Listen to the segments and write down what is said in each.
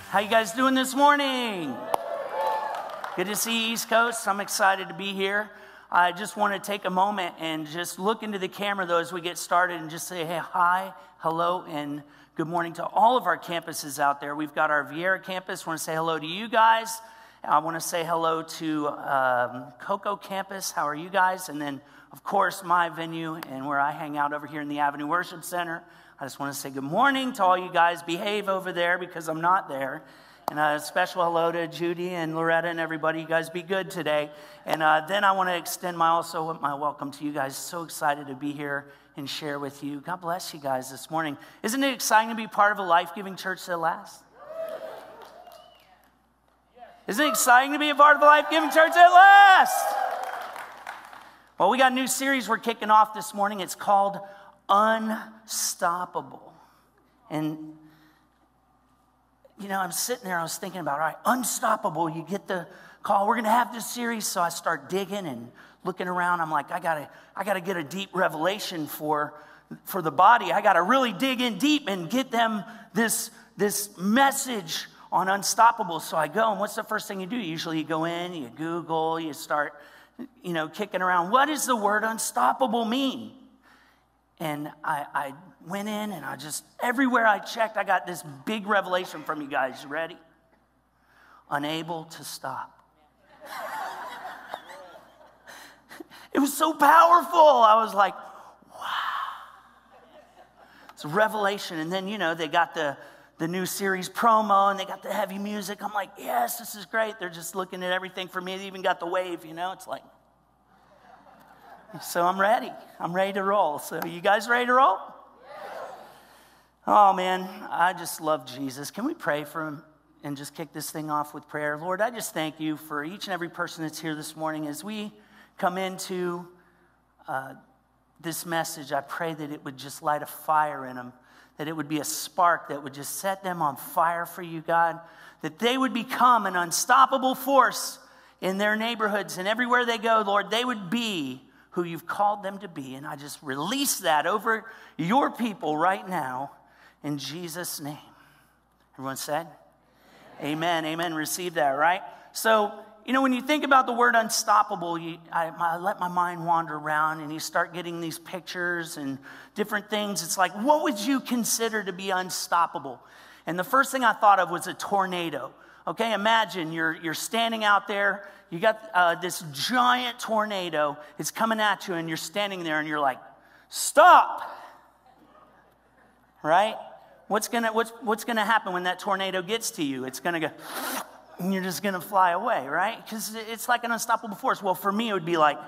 How you guys doing this morning? Good to see East Coast. I'm excited to be here. I just want to take a moment and just look into the camera, though, as we get started and just say, hey, hi, hello, and good morning to all of our campuses out there. We've got our Viera campus. I want to say hello to you guys. I want to say hello to Cocoa campus. How are you guys? And then, of course, my venue and where I hang out over here in the Avenue Worship Center. I just want to say good morning to all you guys. Behave over there because I'm not there. And a special hello to Judy and Loretta and everybody. You guys be good today. And then I want to extend my welcome to you guys. So excited to be here and share with you. God bless you guys this morning. Isn't it exciting to be part of a life-giving church that lasts? Isn't it exciting to be a part of a life-giving church that lasts? Well, we got a new series we're kicking off this morning. It's called Unstoppable. And, you know, I'm sitting there, I was thinking about, all right, unstoppable, you get the call, we're going to have this series. So I start digging and looking around. I'm like, I gotta get a deep revelation for the body. I got to really dig in deep and get them this message on unstoppable. So I go, and what's the first thing you do? Usually you go in, you Google, you start, kicking around. What does the word unstoppable mean? And I went in and everywhere I checked, I got this big revelation from you guys. You ready? Unable to stop. It was so powerful. I was like, wow. It's a revelation. And then, they got the new series promo and they got the heavy music. I'm like, yes, this is great. They're just looking at everything for me. They even got the wave, It's like, so I'm ready. I'm ready to roll. So you guys ready to roll? Oh, man, I just love Jesus. Can we pray for him and just kick this thing off with prayer? Lord, I just thank you for each and every person that's here this morning. As we come into this message, I pray that it would just light a fire in them, that it would be a spark that would just set them on fire for you, God, that they would become an unstoppable force in their neighborhoods and everywhere they go, Lord, they would be who you've called them to be. And I just release that over your people right now in Jesus' name. Everyone said? Amen. Amen. Receive that, right? So, when you think about the word unstoppable, I let my mind wander around and you start getting these pictures and different things. It's like, what would you consider to be unstoppable? And the first thing I thought of was a tornado. Okay, imagine you're standing out there. You got this giant tornado. It's coming at you and you're standing there and you're like, stop. Right? What's gonna happen when that tornado gets to you? It's gonna go, and you're just gonna fly away, right? Because it's like an unstoppable force. Well, for me, it would be like,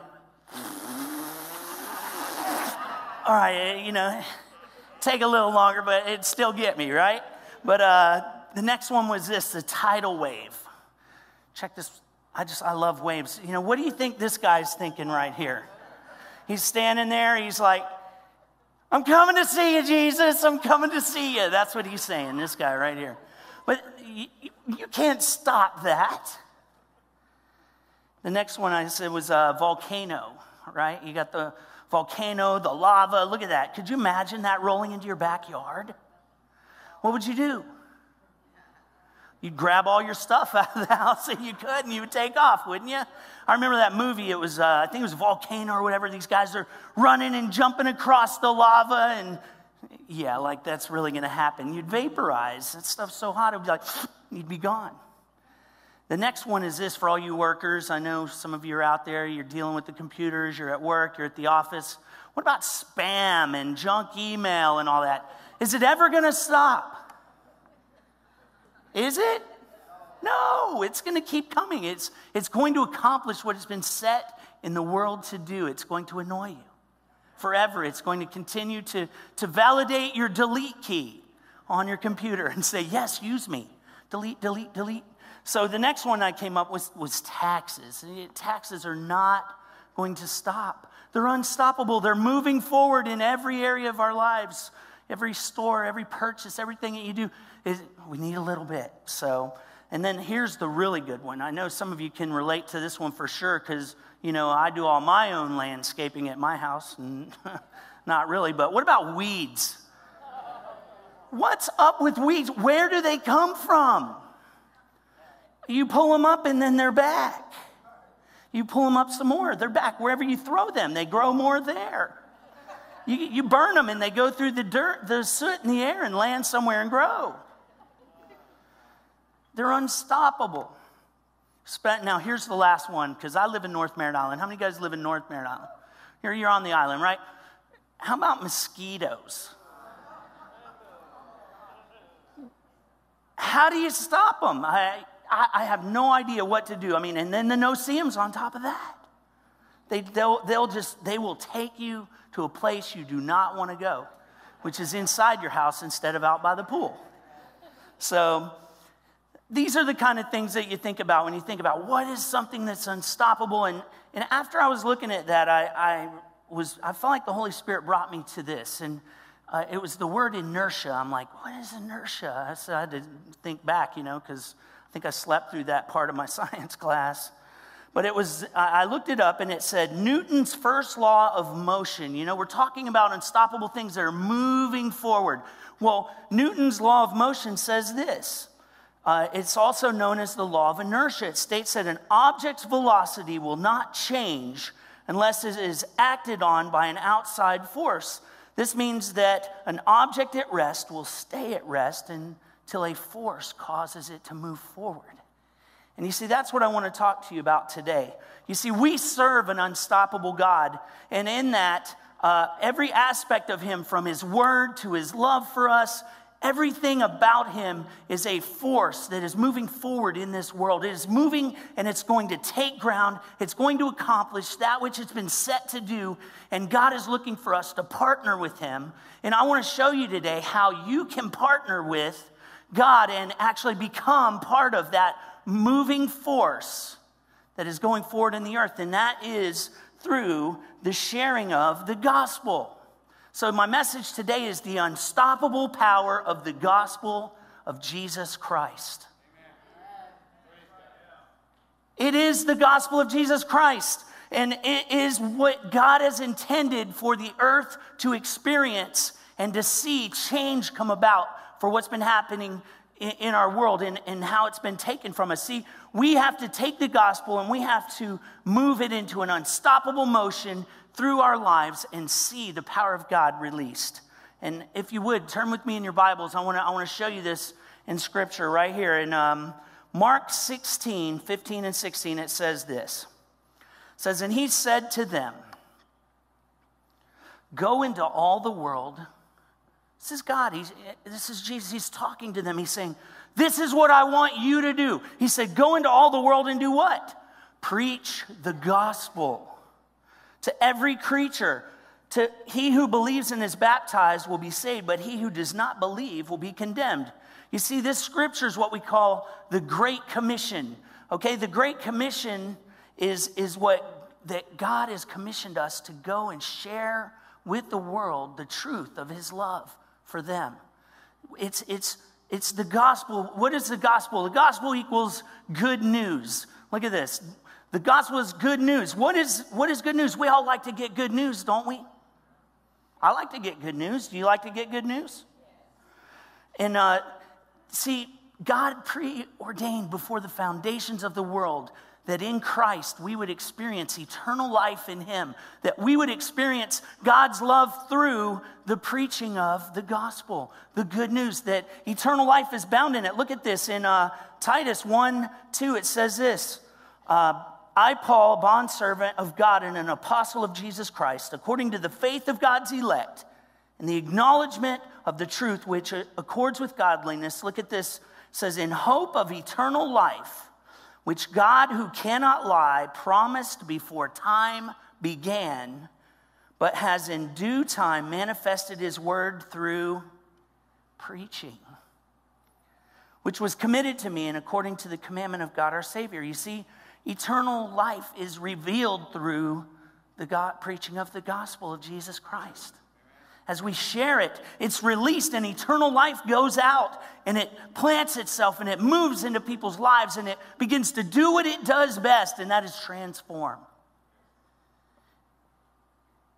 all right, take a little longer, but it'd still get me, right? But the next one was the tidal wave. Check this. I love waves. What do you think this guy's thinking right here? He's standing there. He's like, I'm coming to see you, Jesus. I'm coming to see you. That's what he's saying, this guy right here. But you can't stop that. The next one I said was a volcano, right? You got the volcano, the lava. Look at that. Could you imagine that rolling into your backyard? What would you do? You'd grab all your stuff out of the house that you could and you would take off, wouldn't you? I remember that movie. It was, I think it was Volcano or whatever. These guys are running and jumping across the lava and yeah, like that's really going to happen. You'd vaporize. That stuff's so hot, it would be like, you'd be gone. The next one is this for all you workers. I know some of you are out there. You're dealing with the computers. You're at work. You're at the office. What about spam and junk email and all that? Is it ever going to stop? Is it? No, it's going to keep coming. It's going to accomplish what has been set in the world to do. It's going to annoy you forever. It's going to continue to validate your delete key on your computer and say, yes, use me. Delete, delete, delete. So the next one I came up with was taxes. Taxes are not going to stop. They're unstoppable. They're moving forward in every area of our lives. Every store, every purchase, everything that you do, we need a little bit. So, and then here's the really good one. I know some of you can relate to this one for sure because, I do all my own landscaping at my house. And not really, but what about weeds? What's up with weeds? Where do they come from? You pull them up and then they're back. You pull them up some more, they're back. Wherever you throw them, they grow more there. You burn them and they go through the dirt, the soot in the air and land somewhere and grow. They're unstoppable. Now, here's the last one, because I live in North Merritt Island. How many guys live in North Merritt Island? Here you're on the island, right? How about mosquitoes? How do you stop them? I have no idea what to do. I mean, and then the no-see-ums on top of that. They will take you to a place you do not want to go, which is inside your house instead of out by the pool. So these are the kind of things that you think about when you think about what is something that's unstoppable. And after I was looking at that, I felt like the Holy Spirit brought me to this. And it was the word inertia. I'm like, what is inertia? I had to think back, because I think I slept through that part of my science class. But I looked it up and it said Newton's first law of motion. We're talking about unstoppable things that are moving forward. Well, Newton's law of motion says this. It's also known as the law of inertia. It states that an object's velocity will not change unless it is acted on by an outside force. This means that an object at rest will stay at rest until a force causes it to move forward. And you see, that's what I want to talk to you about today. You see, we serve an unstoppable God. And in that, every aspect of him, from his word to his love for us, everything about him is a force that is moving forward in this world. It is moving and it's going to take ground. It's going to accomplish that which it's been set to do. And God is looking for us to partner with him. And I want to show you today how you can partner with God and actually become part of that moving force that is going forward in the earth. And that is through the sharing of the gospel. So my message today is the unstoppable power of the gospel of Jesus Christ. It is the gospel of Jesus Christ. And it is what God has intended for the earth to experience and to see change come about for what's been happening in our world and how it's been taken from us. See, we have to take the gospel and we have to move it into an unstoppable motion through our lives and see the power of God released. And if you would, turn with me in your Bibles. I want to show you this in Scripture right here. In Mark 16, 15 and 16, it says this. It says, and he said to them, go into all the world. This is God. This is Jesus. He's talking to them. He's saying, this is what I want you to do. He said, go into all the world and do what? Preach the gospel to every creature. To he who believes and is baptized will be saved, but he who does not believe will be condemned. You see, this scripture is what we call the Great Commission. Okay, the Great Commission is what that God has commissioned us to go and share with the world the truth of his love for them. It's the gospel. What is the gospel? The gospel equals good news. Look at this. The gospel is good news. What is good news? We all like to get good news, don't we? I like to get good news. Do you like to get good news? And see, God preordained before the foundations of the world that in Christ we would experience eternal life in him, that we would experience God's love through the preaching of the gospel, the good news, that eternal life is bound in it. Look at this in Titus 1:2. It says this, I, Paul, bondservant of God and an apostle of Jesus Christ, according to the faith of God's elect and the acknowledgement of the truth which accords with godliness. Look at this. It says, in hope of eternal life, which God, who cannot lie, promised before time began, but has in due time manifested his word through preaching, which was committed to me and according to the commandment of God our Savior. You see, eternal life is revealed through the preaching of the gospel of Jesus Christ. As we share it, it's released and eternal life goes out and it plants itself and it moves into people's lives and it begins to do what it does best, and that is transform.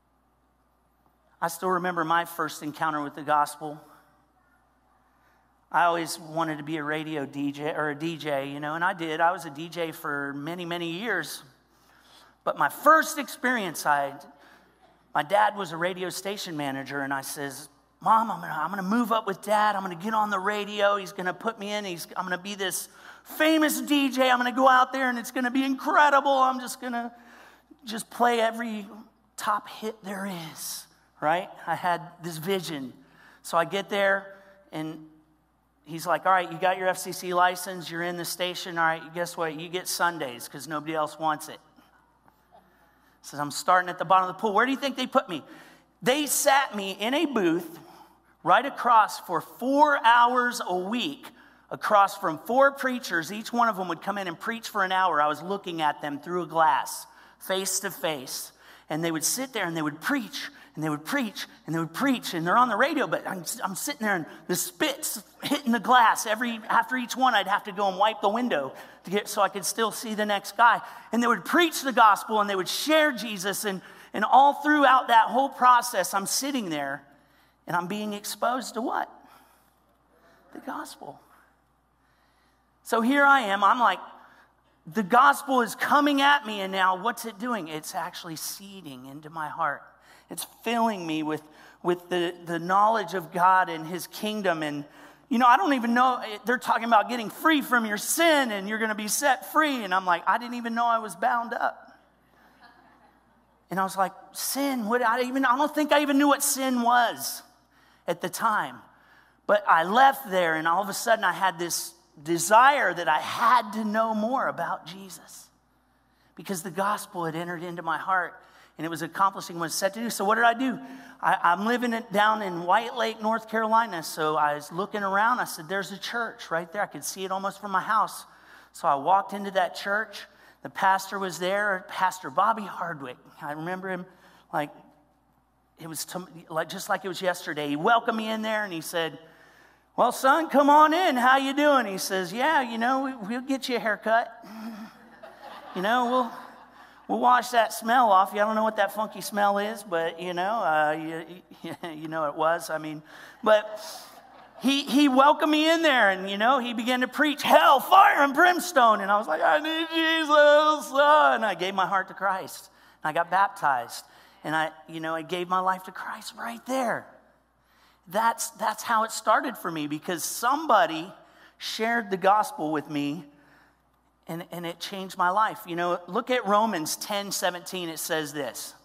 I still remember my first encounter with the gospel. I always wanted to be a radio DJ or a DJ, you know, and I did. I was a DJ for many, many years. But my first experience, my dad was a radio station manager, and I says, Mom, I'm gonna move up with Dad. I'm gonna get on the radio. He's gonna put me in. I'm gonna be this famous DJ. I'm gonna go out there, and it's gonna be incredible. I'm just gonna play every top hit there is, right? I had this vision. So I get there, and he's like, all right, you got your FCC license. You're in the station. All right, guess what? You get Sundays because nobody else wants it. Says, I'm starting at the bottom of the pool. Where do you think they put me? They sat me in a booth right across for 4 hours a week, across from 4 preachers. Each one of them would come in and preach for an hour. I was looking at them through a glass, face to face. And they would sit there and they would preach, and they would preach, and they would preach. And they're on the radio, but I'm sitting there and the spit's hitting the glass. After each one, I'd have to go and wipe the window so I could still see the next guy. And they would preach the gospel, and they would share Jesus. And all throughout that whole process, I'm sitting there, and I'm being exposed to what? The gospel. So here I am. I'm like, the gospel is coming at me, and now what's it doing? It's actually seeding into my heart. It's filling me with the knowledge of God and his kingdom. And, you know, I don't even know. They're talking about getting free from your sin, and you're going to be set free. And I'm like, I didn't even know I was bound up. And I was like, sin? I don't think I even knew what sin was at the time. But I left there, and all of a sudden I had this desire that I had to know more about Jesus because the gospel had entered into my heart, and it was accomplishing what it was set to do. So what did I do? I'm living down in White Lake, North Carolina, so I was looking around. I said, there's a church right there. I could see it almost from my house. So I walked into that church. The pastor was there, Pastor Bobby Hardwick. I remember him like it was just like it was yesterday. He welcomed me in there, and he said, well, son, come on in. How you doing? He says, yeah, you know, we'll get you a haircut. You know, we'll wash that smell off you. I don't know what that funky smell is, but, you know, you know it was. I mean, but he welcomed me in there, and, you know, he began to preach hell, fire, and brimstone. And I was like, I need Jesus. And I gave my heart to Christ. And I got baptized. And I gave my life to Christ right there. That's how it started for me, because somebody shared the gospel with me, and it changed my life. You know, look at Romans 10:17. It says this.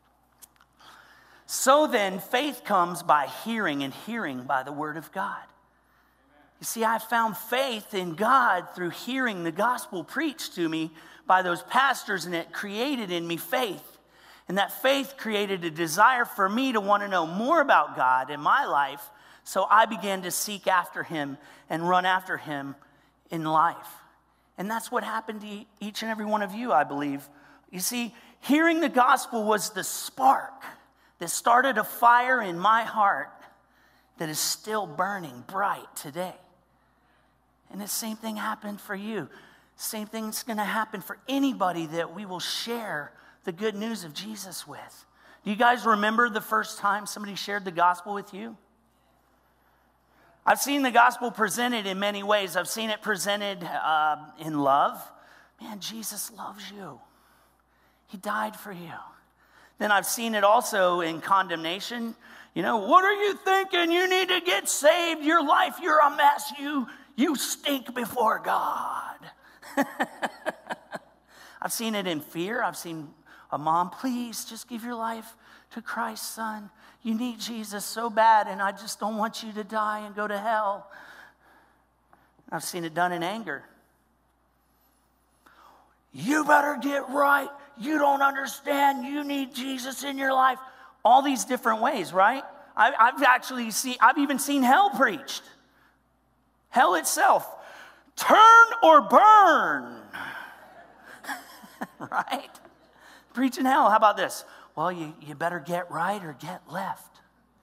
So then, faith comes by hearing, and hearing by the word of God. You see, I found faith in God through hearing the gospel preached to me by those pastors, and it created in me faith. And that faith created a desire for me to want to know more about God in my life. So I began to seek after him and run after him in life. And that's what happened to each and every one of you, I believe. You see, hearing the gospel was the spark that started a fire in my heart that is still burning bright today. And the same thing happened for you. Same thing's going to happen for anybody that we will share the good news of Jesus with. Do you guys remember the first time somebody shared the gospel with you? I've seen the gospel presented in many ways. I've seen it presented in love. Man, Jesus loves you. He died for you. Then I've seen it also in condemnation. You know, what are you thinking? You need to get saved. Your life, you're a mess. You stink before God. I've seen it in fear. I've seen a mom, please just give your life to Christ, son. You need Jesus so bad, and I just don't want you to die and go to hell. I've seen it done in anger. You better get right. You don't understand. You need Jesus in your life. All these different ways, right? I've even seen hell preached. Hell itself. Turn or burn. Right? Preaching hell. How about this? Well, you better get right or get left.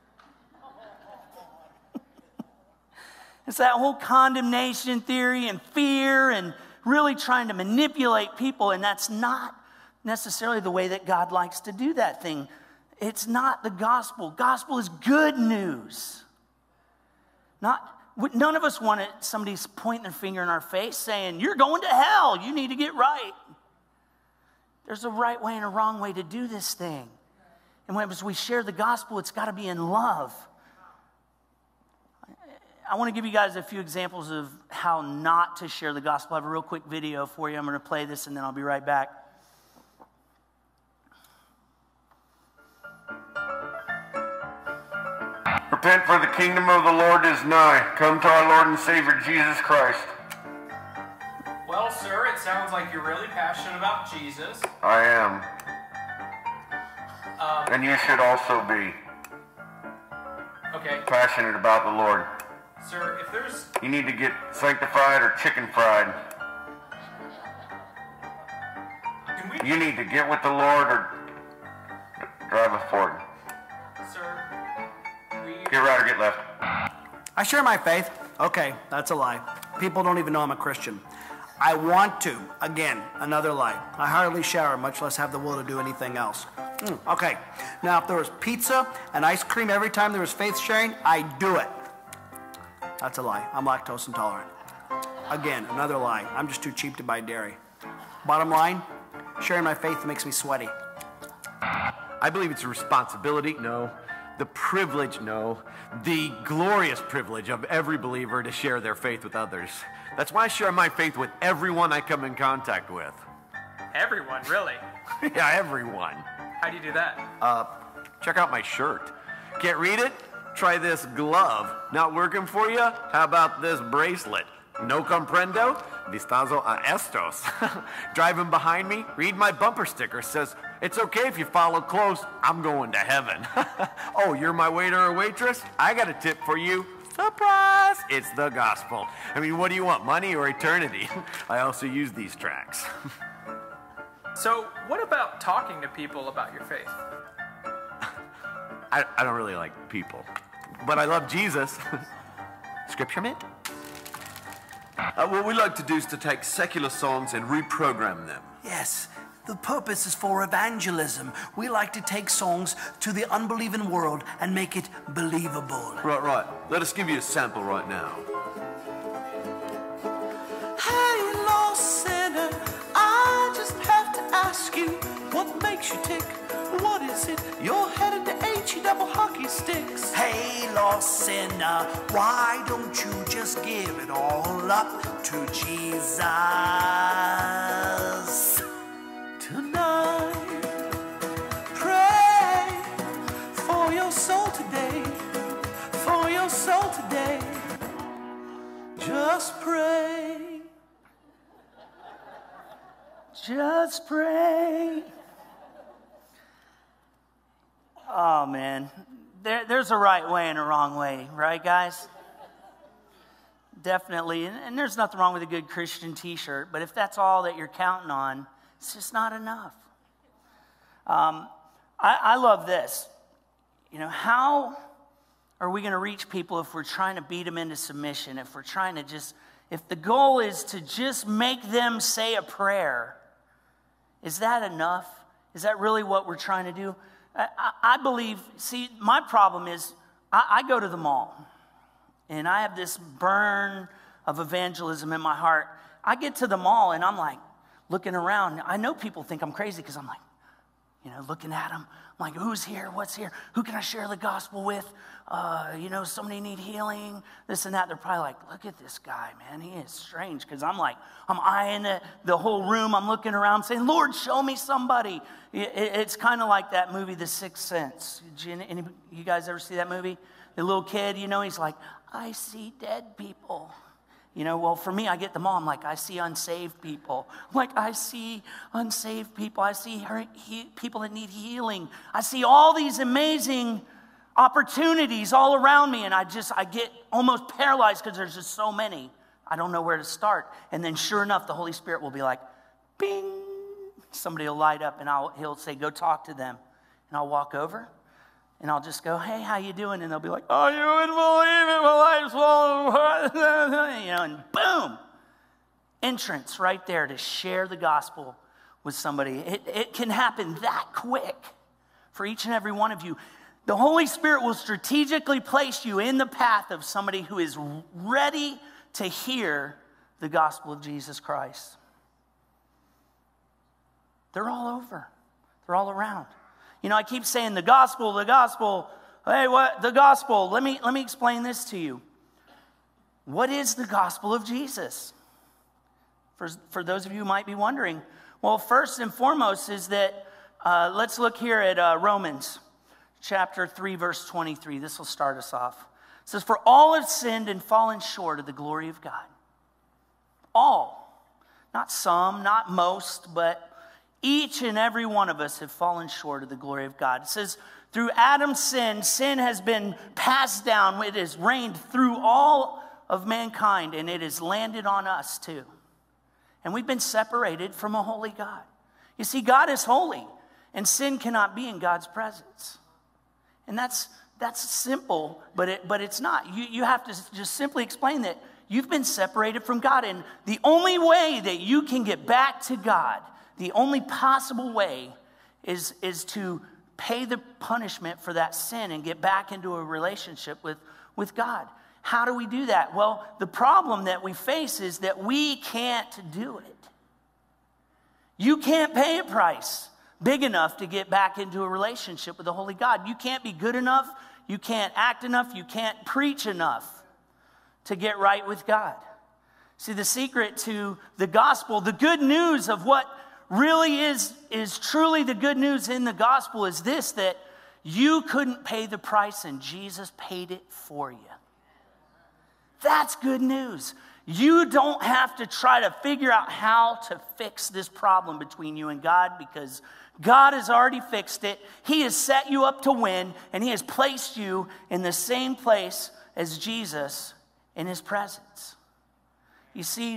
It's that whole condemnation theory and fear and really trying to manipulate people, and that's not necessarily the way that God likes to do that thing. It's not the gospel. Gospel is good news. Not None of us want somebody pointing their finger in our face saying, you're going to hell, you need to get right. There's a right way and a wrong way to do this thing. And as we share the gospel, it's got to be in love. I want to give you guys a few examples of how not to share the gospel. I have a real quick video for you. I'm going to play this and then I'll be right back. Repent, for the kingdom of the Lord is nigh. Come to our Lord and Savior Jesus Christ. Well, sir, it sounds like you're really passionate about Jesus. I am. And you should also be Okay. passionate about the Lord. Sir, if there's... You need to get sanctified or chicken fried. Can we... You need to get with the Lord or drive a Ford. Sir, we... Get right or get left. I share my faith. Okay, that's a lie. People don't even know I'm a Christian. I want to. Again, another lie. I hardly shower, much less have the will to do anything else. Okay, now if there was pizza and ice cream every time there was faith sharing, I'd do it. That's a lie. I'm lactose intolerant. Again, another lie. I'm just too cheap to buy dairy. Bottom line, sharing my faith makes me sweaty. I believe it's a responsibility, no. The privilege, no. The glorious privilege of every believer to share their faith with others. That's why I share my faith with everyone I come in contact with. Everyone, really? Yeah, everyone. How do you do that? Check out my shirt. Can't read it? Try this glove. Not working for you? How about this bracelet? No comprendo? Vistazo a estos. Driving behind me, read my bumper sticker. Says, it's okay if you follow close. I'm going to heaven. Oh, you're my waiter or waitress? I got a tip for you. Surprise! It's the gospel. I mean, what do you want, money or eternity? I also use these tracks. So, what about talking to people about your faith? I don't really like people, but I love Jesus. Scripture, man? What we like to do is to take secular songs and reprogram them. Yes, the purpose is for evangelism. We like to take songs to the unbelieving world and make it believable. Right. Let us give you a sample right now. Hey, lost sinner, I just have to ask you, what makes you tick? What is it? You're headed to H-E double hockey sticks. Hey, lost sinner, why don't you just give it all up to Jesus tonight? Pray for your soul today, for your soul today. Just pray. Just pray. Oh, man. There's a right way and a wrong way, right, guys? Definitely. And there's nothing wrong with a good Christian t-shirt, but if that's all that you're counting on, it's just not enough. I love this. You know, how are we going to reach people if we're trying to beat them into submission, if we're trying to if the goal is to just make them say a prayer? Is that enough? Is that really what we're trying to do? I believe, see, my problem is I go to the mall, and I have this burn of evangelism in my heart. I get to the mall, and I'm like looking around. I know people think I'm crazy because I'm like, looking at them. I'm like, who's here? What's here? Who can I share the gospel with? Somebody need healing, this and that. They're probably like, look at this guy, man. He is strange. Because I'm eyeing the whole room. I'm looking around saying, Lord, show me somebody. It's kind of like that movie, The Sixth Sense. You guys ever see that movie? The little kid, he's like, I see dead people. Well, for me, I get them all. I'm like, I see unsaved people. I'm like, I see unsaved people. I see people that need healing. I see all these amazing opportunities all around me, and I get almost paralyzed because there's just so many. I don't know where to start. And then sure enough, the Holy Spirit will be like, bing. Somebody will light up, and he'll say, go talk to them. And I'll walk over, and I'll just go, hey, how you doing? And they'll be like, oh, you wouldn't believe it, my life's falling apart. And boom, entrance right there to share the gospel with somebody. It can happen that quick for each and every one of you. The Holy Spirit will strategically place you in the path of somebody who is ready to hear the gospel of Jesus Christ. They're all over. They're all around. You know, I keep saying the gospel, the gospel. Hey, what? The gospel. Let me explain this to you. What is the gospel of Jesus? For those of you who might be wondering. Well, first and foremost is that, let's look here at Romans chapter 3, verse 23. This will start us off. It says, for all have sinned and fallen short of the glory of God. All. Not some, not most, but each and every one of us have fallen short of the glory of God. It says, through Adam's sin has been passed down. It has reigned through all of mankind, and it has landed on us too. And we've been separated from a holy God. You see, God is holy, and sin cannot be in God's presence. And that's simple, but it's not. You have to just simply explain that you've been separated from God, and the only way that you can get back to God, the only possible way is to pay the punishment for that sin and get back into a relationship with God. How do we do that? Well, the problem that we face is that we can't do it. You can't pay a price big enough to get back into a relationship with the Holy God. You can't be good enough. You can't act enough. You can't preach enough to get right with God. See, the secret to the gospel, the good news of what really is truly the good news in the gospel is this, that you couldn't pay the price and Jesus paid it for you. That's good news. You don't have to try to figure out how to fix this problem between you and God, because God has already fixed it. He has set you up to win, and He has placed you in the same place as Jesus in His presence. You see,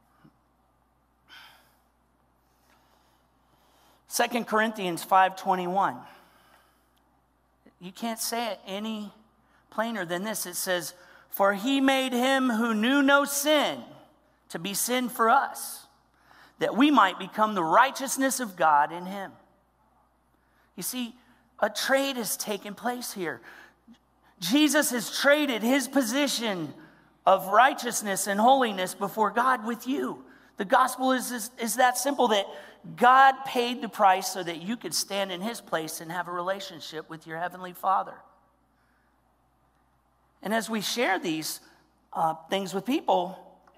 2 Corinthians 5:21. You can't say it any plainer than this. It says, for He made Him who knew no sin to be sin for us, that we might become the righteousness of God in Him. You see, a trade has taken place here. Jesus has traded His position of righteousness and holiness before God with you. The gospel is that simple, that God paid the price so that you could stand in His place and have a relationship with your Heavenly Father. And as we share these things with people,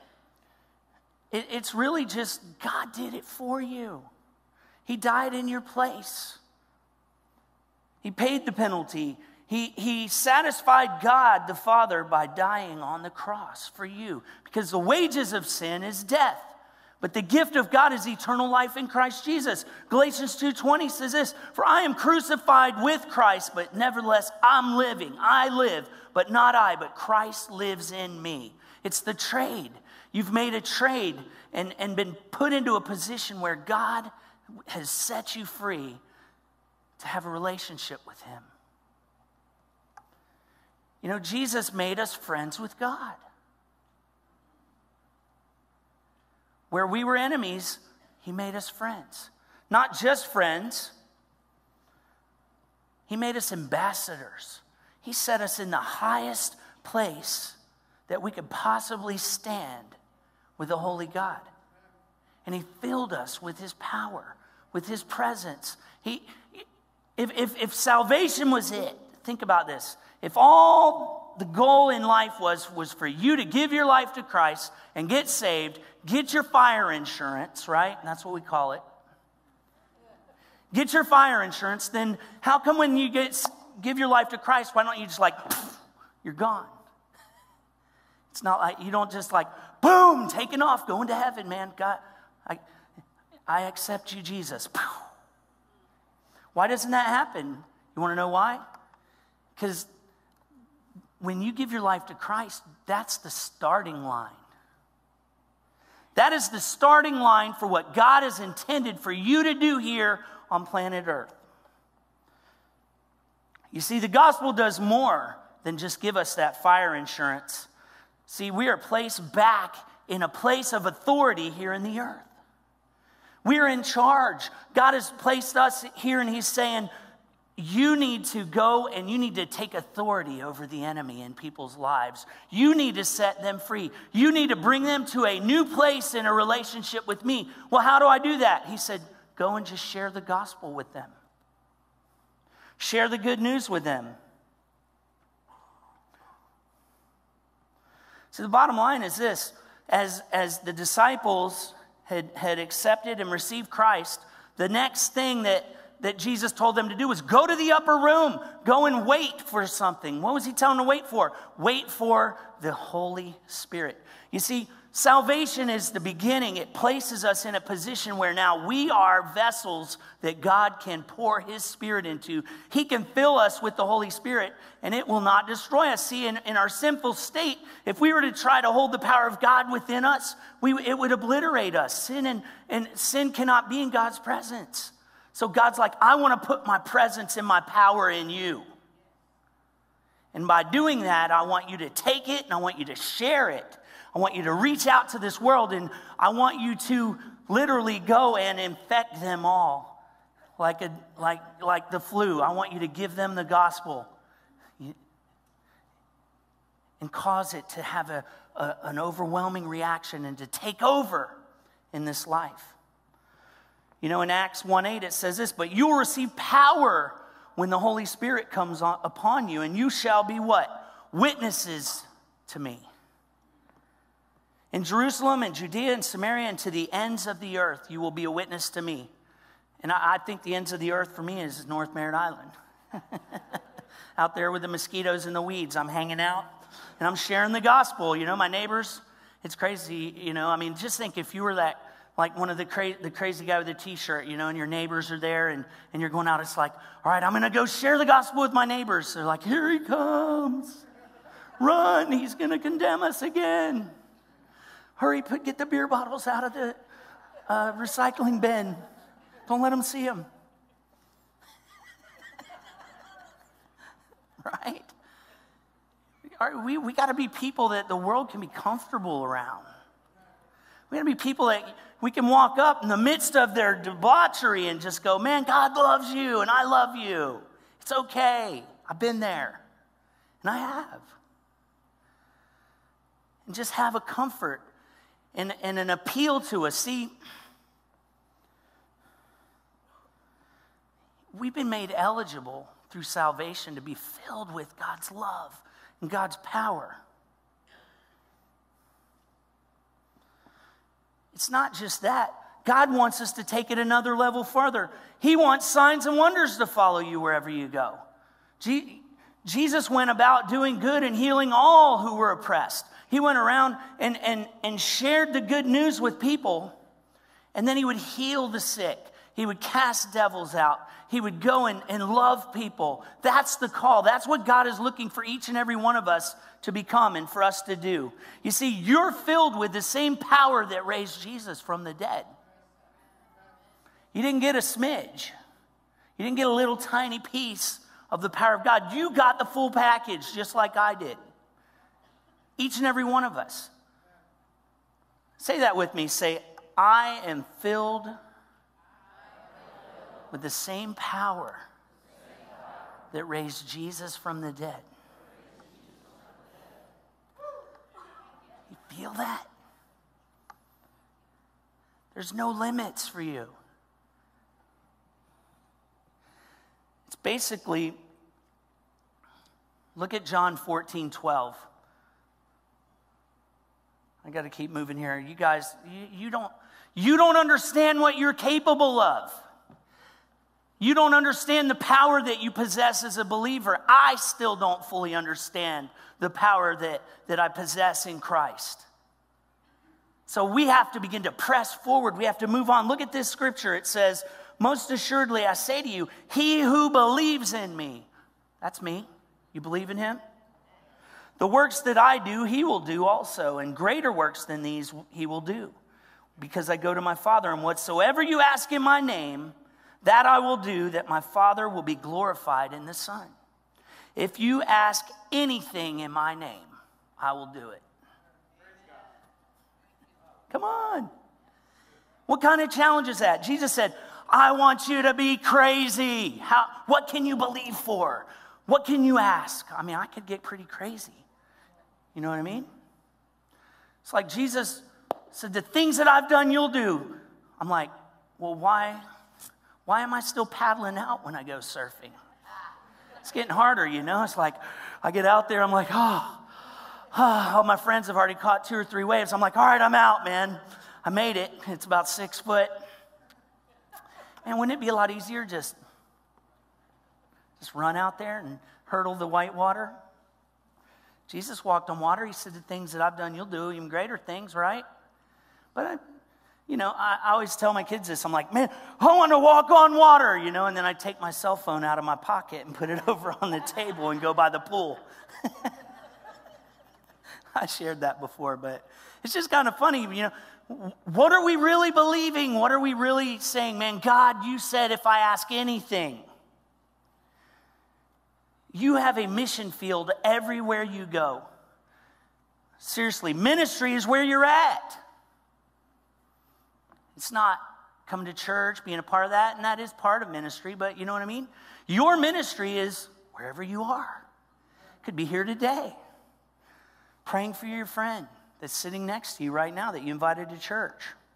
it's really just God did it for you. He died in your place. He paid the penalty. He satisfied God the Father by dying on the cross for you, because the wages of sin is death. But the gift of God is eternal life in Christ Jesus. Galatians 2:20 says this, for I am crucified with Christ, but nevertheless I'm living. I live, but not I, but Christ lives in me. It's the trade. You've made a trade and been put into a position where God has set you free to have a relationship with Him. You know, Jesus made us friends with God. Where we were enemies, He made us friends. Not just friends. He made us ambassadors. He set us in the highest place that we could possibly stand with the Holy God. And He filled us with His power, with His presence. If salvation was it, think about this. If all the goal in life was for you to give your life to Christ and get saved, get your fire insurance, right? And that's what we call it. Get your fire insurance, then how come when you give your life to Christ, why don't you just you're gone? It's not like, you don't just boom, taking off, going to heaven, man. God, I accept you, Jesus. Why doesn't that happen? You want to know why? Because when you give your life to Christ, that's the starting line. That is the starting line for what God has intended for you to do here on planet Earth. You see, the gospel does more than just give us that fire insurance. See, we are placed back in a place of authority here in the earth. We are in charge. God has placed us here, and He's saying, you need to go and you need to take authority over the enemy in people's lives. You need to set them free. You need to bring them to a new place in a relationship with me. Well, how do I do that? He said, go and just share the gospel with them. Share the good news with them. So the bottom line is this. As the disciples had accepted and received Christ, the next thing that Jesus told them to do was go to the upper room. Go and wait for something. What was he telling them to wait for? Wait for the Holy Spirit. You see, salvation is the beginning. It places us in a position where now we are vessels that God can pour his Spirit into. He can fill us with the Holy Spirit, and it will not destroy us. See, in our sinful state, if we were to try to hold the power of God within us, it would obliterate us. Sin cannot be in God's presence. So God's like, I want to put my presence and my power in you. And by doing that, I want you to take it and I want you to share it. I want you to reach out to this world, and I want you to literally go and infect them all like the flu. I want you to give them the gospel and cause it to have an overwhelming reaction and to take over in this life. You know, in Acts 1:8 it says this, but you will receive power when the Holy Spirit comes upon you, and you shall be what? Witnesses to me. In Jerusalem and Judea and Samaria and to the ends of the earth, you will be a witness to me. And I think the ends of the earth for me is North Merritt Island. Out there with the mosquitoes and the weeds, I'm hanging out and I'm sharing the gospel. You know, my neighbors, it's crazy, you know. I mean, just think if you were that, like one of the crazy guy with a t-shirt, you know, and your neighbors are there and you're going out, it's like, all right, I'm going to go share the gospel with my neighbors. They're like, here he comes. Run, he's going to condemn us again. Hurry, get the beer bottles out of the recycling bin. Don't let them see them. Right? We got to be people that the world can be comfortable around. We got to be people that we can walk up in the midst of their debauchery and just go, man, God loves you and I love you. It's okay. I've been there. And I have. And just have a comfort and an appeal to us. See, we've been made eligible through salvation to be filled with God's love and God's power. It's not just that. God wants us to take it another level further. He wants signs and wonders to follow you wherever you go. Jesus went about doing good and healing all who were oppressed. He went around and shared the good news with people, and then he would heal the sick. He would cast devils out. He would go and love people. That's the call. That's what God is looking for each and every one of us to become and for us to do. You see, you're filled with the same power that raised Jesus from the dead. You didn't get a smidge. You didn't get a little tiny piece of the power of God. You got the full package just like I did. Each and every one of us. Say that with me. Say, I am filled with the same power that raised Jesus from the dead. You feel that? There's no limits for you. It's basically, look at John 14:12. I got to keep moving here. You guys, you don't understand what you're capable of. You don't understand the power that you possess as a believer. I still don't fully understand the power that I possess in Christ. So we have to begin to press forward. We have to move on. Look at this scripture. It says, most assuredly I say to you, he who believes in me. That's me. You believe in him? The works that I do, he will do also, and greater works than these he will do, because I go to my Father, and whatsoever you ask in my name, that I will do, that my Father will be glorified in the Son. If you ask anything in my name, I will do it. Come on. What kind of challenge is that? Jesus said, I want you to be crazy. What can you believe for? What can you ask? I mean, I could get pretty crazy. You know what I mean? It's like Jesus said, the things that I've done, you'll do. I'm like, well, why am I still paddling out when I go surfing? It's getting harder, you know? It's like, I get out there, I'm like, all my friends have already caught 2 or 3 waves. I'm like, all right, I'm out, man. I made it. It's about 6 foot. Man, wouldn't it be a lot easier just run out there and hurdle the white water? Jesus walked on water. He said, the things that I've done, you'll do, even greater things, right? But I always tell my kids this. I'm like, man, I want to walk on water, and then I take my cell phone out of my pocket and put it over on the table and go by the pool. I shared that before, but it's just kind of funny, What are we really believing? What are we really saying? Man, God, you said if I ask anything, you have a mission field everywhere you go. Seriously, ministry is where you're at. It's not coming to church, being a part of that, and that is part of ministry, but you know what I mean? Your ministry is wherever you are. Could be here today, praying for your friend that's sitting next to you right now that you invited to church.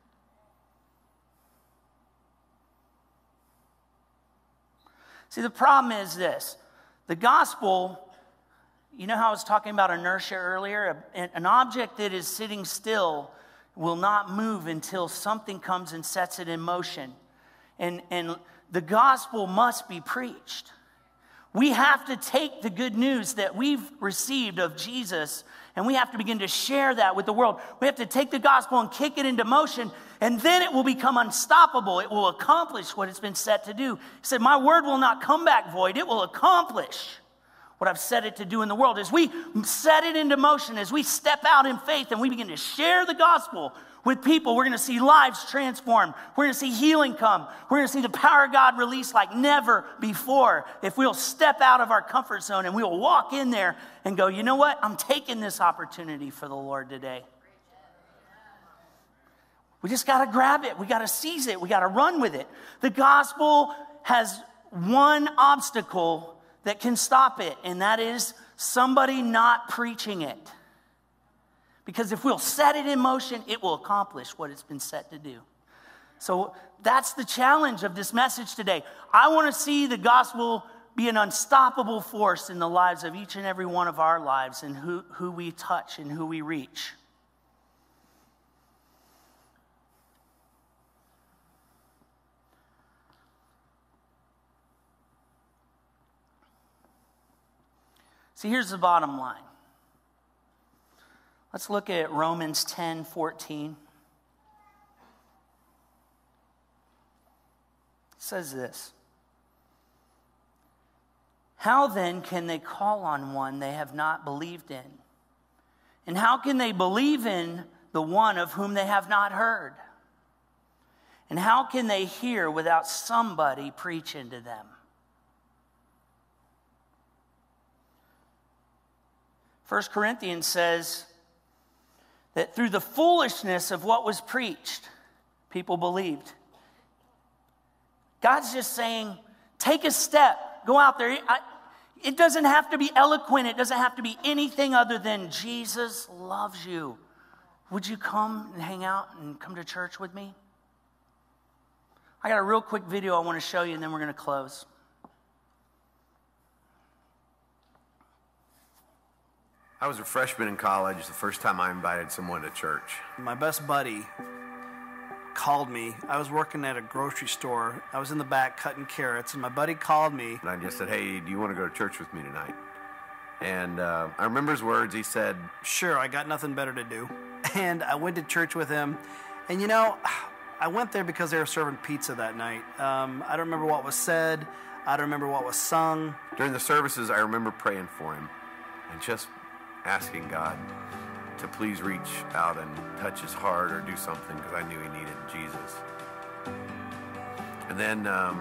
See, the problem is this. The gospel, you know how I was talking about inertia earlier? An object that is sitting still will not move until something comes and sets it in motion. And the gospel must be preached. We have to take the good news that we've received of Jesus, and we have to begin to share that with the world. We have to take the gospel and kick it into motion, and then it will become unstoppable. It will accomplish what it's been set to do. He said, my word will not come back void. It will accomplish what I've set it to do in the world. As we set it into motion, as we step out in faith and we begin to share the gospel with people, we're going to see lives transformed. We're going to see healing come. We're going to see the power of God released like never before. If we'll step out of our comfort zone and we will walk in there and go, you know what? I'm taking this opportunity for the Lord today. We just got to grab it. We got to seize it. We got to run with it. The gospel has one obstacle that can stop it, and that is somebody not preaching it. Because if we'll set it in motion, it will accomplish what it's been set to do. So that's the challenge of this message today. I want to see the gospel be an unstoppable force in the lives of each and every one of our lives and who we touch and who we reach. See, here's the bottom line. Let's look at Romans 10:14. It says this. How then can they call on one they have not believed in? And how can they believe in the one of whom they have not heard? And how can they hear without somebody preaching to them? 1 Corinthians says that through the foolishness of what was preached, people believed. God's just saying, take a step, go out there. It doesn't have to be eloquent. It doesn't have to be anything other than Jesus loves you. Would you come and hang out and come to church with me? I got a real quick video I want to show you, and then we're going to close. I was a freshman in college the first time I invited someone to church. My best buddy called me. I was working at a grocery store. I was in the back cutting carrots, and my buddy called me. And I just said, hey, do you want to go to church with me tonight? And I remember his words. He said, sure, I got nothing better to do. And I went to church with him. And I went there because they were serving pizza that night. I don't remember what was said. I don't remember what was sung. During the services, I remember praying for him and just asking God to please reach out and touch his heart or do something, because I knew he needed Jesus. And then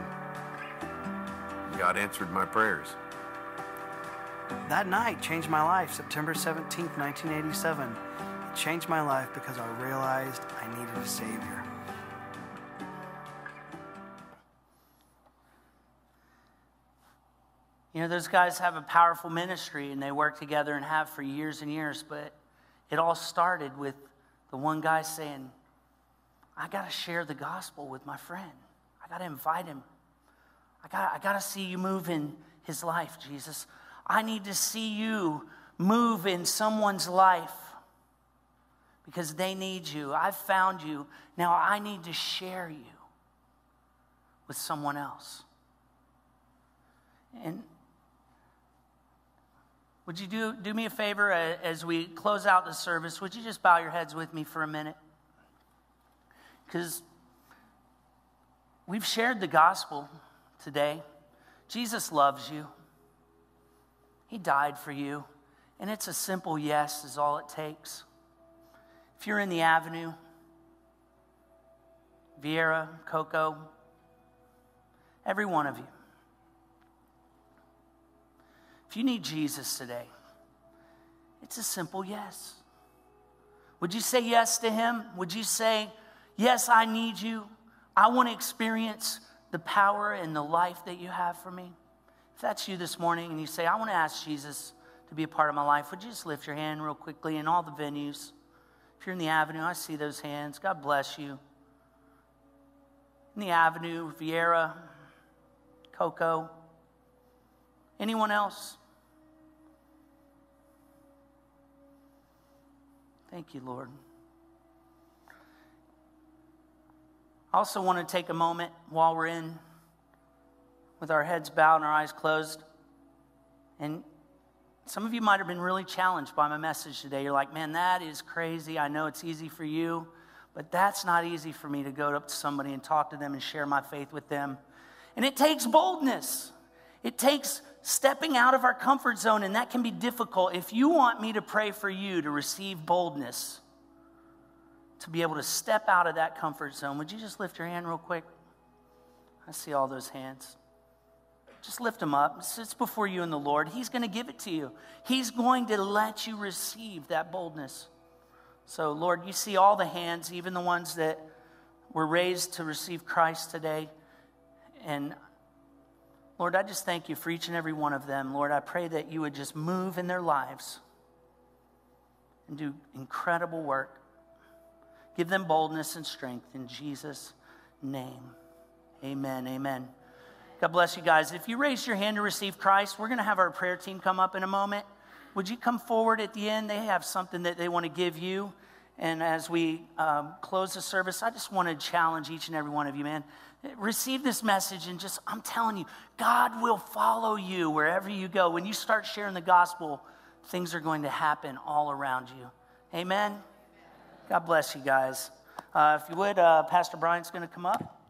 God answered my prayers. That night changed my life, September 17th, 1987. It changed my life because I realized I needed a Savior. You know, those guys have a powerful ministry and they work together and have for years and years, but it all started with the one guy saying, I got to share the gospel with my friend. I got to invite him. I got to see you move in his life, Jesus. I need to see you move in someone's life because they need you. I've found you. Now I need to share you with someone else. And would you do me a favor as we close out the service? Would you just bow your heads with me for a minute? Because we've shared the gospel today. Jesus loves you. He died for you. And it's a simple yes is all it takes. If you're in the Avenue, Vieira, Coco, every one of you. If you need Jesus today, it's a simple yes. Would you say yes to him? Would you say, yes, I need you. I want to experience the power and the life that you have for me. If that's you this morning and you say, I want to ask Jesus to be a part of my life, would you just lift your hand real quickly in all the venues? If you're in the Avenue, I see those hands. God bless you. In the Avenue, Vieira, Coco, anyone else? Thank you, Lord. I also want to take a moment while we're in with our heads bowed and our eyes closed. And some of you might have been really challenged by my message today. You're like, man, that is crazy. I know it's easy for you, but that's not easy for me to go up to somebody and talk to them and share my faith with them. And it takes boldness. It takes stepping out of our comfort zone, and that can be difficult. If you want me to pray for you to receive boldness, to be able to step out of that comfort zone, would you just lift your hand real quick? I see all those hands. Just lift them up. It's before you and the Lord. He's going to give it to you. He's going to let you receive that boldness. So, Lord, you see all the hands, even the ones that were raised to receive Christ today. And Lord, I just thank you for each and every one of them. Lord, I pray that you would just move in their lives and do incredible work. Give them boldness and strength in Jesus' name. Amen, amen. God bless you guys. If you raised your hand to receive Christ, we're going to have our prayer team come up in a moment. Would you come forward at the end? They have something that they want to give you. And as we close the service, I just want to challenge each and every one of you, man. Receive this message and just, I'm telling you, God will follow you wherever you go. When you start sharing the gospel, things are going to happen all around you. Amen? God bless you guys. If you would, Pastor Brian's going to come up.